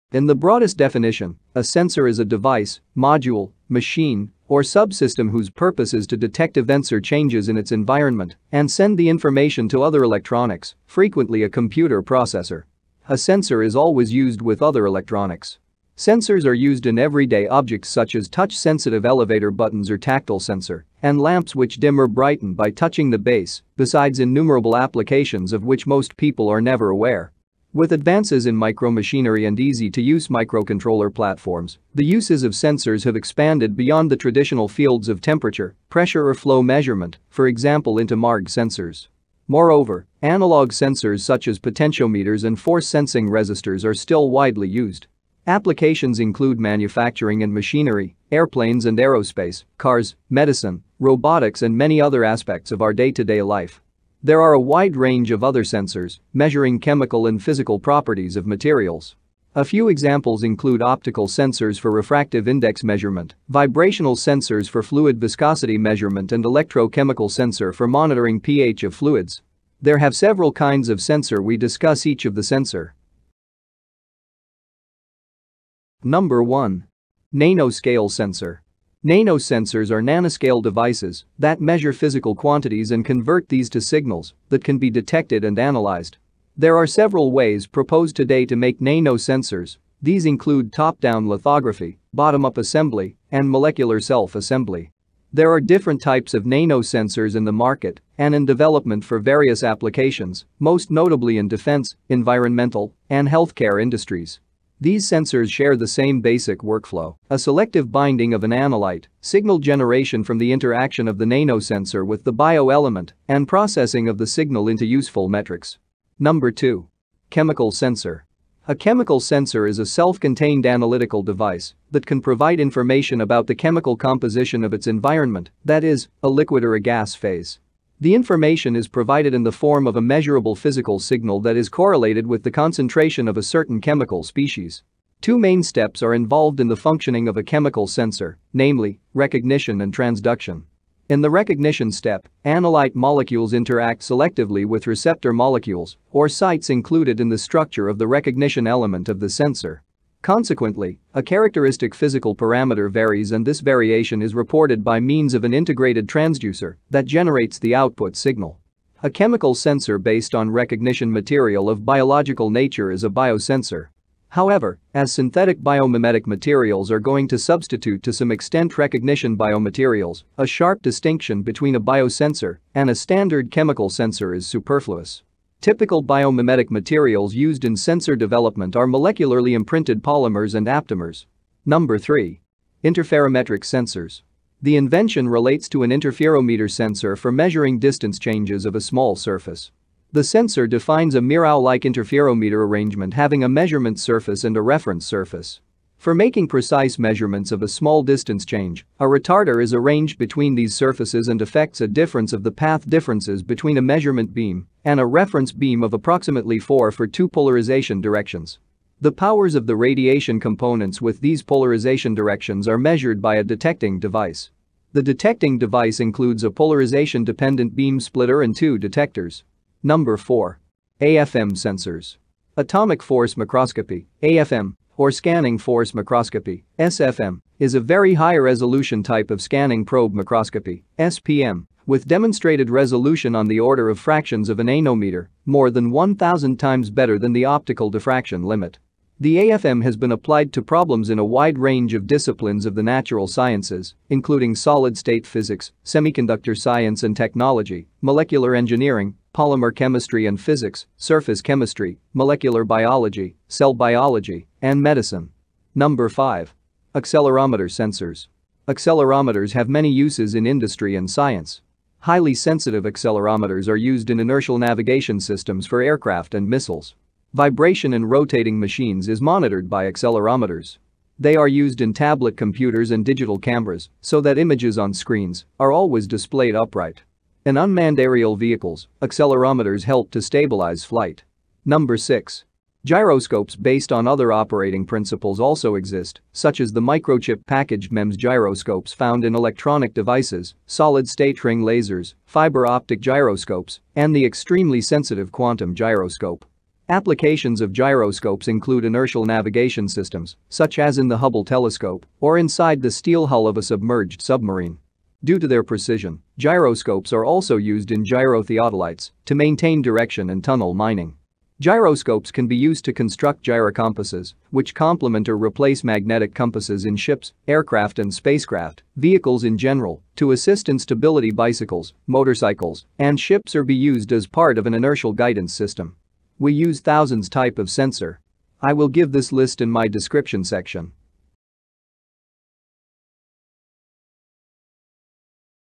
In the broadest definition, a sensor is a device, module, machine, or subsystem whose purpose is to detect events or changes in its environment and send the information to other electronics, frequently a computer processor. A sensor is always used with other electronics. Sensors are used in everyday objects such as touch-sensitive elevator buttons or tactile sensor, and lamps which dim or brighten by touching the base, besides innumerable applications of which most people are never aware. With advances in micromachinery and easy-to-use microcontroller platforms, the uses of sensors have expanded beyond the traditional fields of temperature, pressure or flow measurement, for example into MARG sensors. Moreover, analog sensors such as potentiometers and force-sensing resistors are still widely used. Applications include manufacturing and machinery, airplanes and aerospace, cars, medicine, robotics and many other aspects of our day-to-day life. There are a wide range of other sensors, measuring chemical and physical properties of materials. A few examples include optical sensors for refractive index measurement, vibrational sensors for fluid viscosity measurement and electrochemical sensor for monitoring pH of fluids. There have several kinds of sensor. We discuss each of the sensor. Number 1. Nanoscale sensor. Nanosensors are nanoscale devices that measure physical quantities and convert these to signals that can be detected and analyzed. There are several ways proposed today to make nanosensors. These include top-down lithography, bottom-up assembly, and molecular self-assembly. There are different types of nanosensors in the market and in development for various applications, most notably in defense, environmental, and healthcare industries. These sensors share the same basic workflow: a selective binding of an analyte, signal generation from the interaction of the nanosensor with the bioelement, and processing of the signal into useful metrics. Number 2. Chemical sensor. A chemical sensor is a self-contained analytical device that can provide information about the chemical composition of its environment, that is, a liquid or a gas phase. The information is provided in the form of a measurable physical signal that is correlated with the concentration of a certain chemical species. Two main steps are involved in the functioning of a chemical sensor, namely, recognition and transduction. In the recognition step, analyte molecules interact selectively with receptor molecules, or sites included in the structure of the recognition element of the sensor. Consequently, a characteristic physical parameter varies, and this variation is reported by means of an integrated transducer that generates the output signal. A chemical sensor based on recognition material of biological nature is a biosensor. However, as synthetic biomimetic materials are going to substitute to some extent recognition biomaterials, a sharp distinction between a biosensor and a standard chemical sensor is superfluous. Typical biomimetic materials used in sensor development are molecularly imprinted polymers and aptamers. Number 3. Interferometric sensors. The invention relates to an interferometer sensor for measuring distance changes of a small surface. The sensor defines a mirror-like interferometer arrangement having a measurement surface and a reference surface. For making precise measurements of a small distance change, a retarder is arranged between these surfaces and affects a difference of the path differences between a measurement beam and a reference beam of approximately 4 for 2 polarization directions. The powers of the radiation components with these polarization directions are measured by a detecting device. The detecting device includes a polarization-dependent beam splitter and 2 detectors. Number 4. AFM sensors. Atomic force microscopy, AFM, or scanning force microscopy, SFM, is a very high-resolution type of scanning probe microscopy, SPM, with demonstrated resolution on the order of fractions of a nanometer, more than 1,000 times better than the optical diffraction limit. The AFM has been applied to problems in a wide range of disciplines of the natural sciences, including solid-state physics, semiconductor science and technology, molecular engineering, polymer chemistry and physics, surface chemistry, molecular biology, cell biology, and medicine. Number 5. Accelerometer sensors. Accelerometers have many uses in industry and science. Highly sensitive accelerometers are used in inertial navigation systems for aircraft and missiles. Vibration in rotating machines is monitored by accelerometers. They are used in tablet computers and digital cameras so that images on screens are always displayed upright. In unmanned aerial vehicles, accelerometers help to stabilize flight. Number 6. Gyroscopes based on other operating principles also exist, such as the microchip packaged MEMS gyroscopes found in electronic devices, solid-state ring lasers, fiber optic gyroscopes, and the extremely sensitive quantum gyroscope. Applications of gyroscopes include inertial navigation systems, such as in the Hubble telescope or inside the steel hull of a submerged submarine. Due to their precision, gyroscopes are also used in gyrotheodolites to maintain direction and tunnel mining. Gyroscopes can be used to construct gyrocompasses, which complement or replace magnetic compasses in ships, aircraft and spacecraft, vehicles in general, to assist in stability bicycles, motorcycles, and ships, or be used as part of an inertial guidance system. We use thousands type of sensor. I will give this list in my description section.